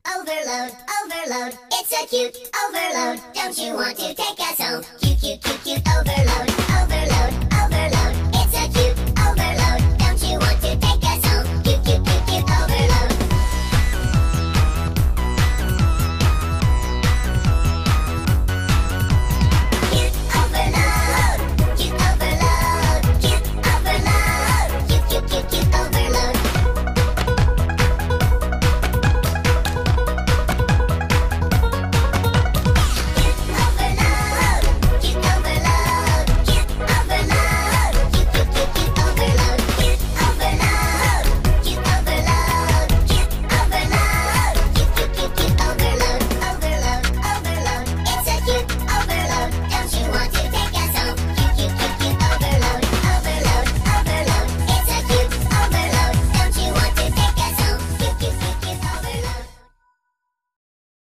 Overload, overload, it's a cute overload. Don't you want to take us home? Cute, cute, cute, cute overload, overload.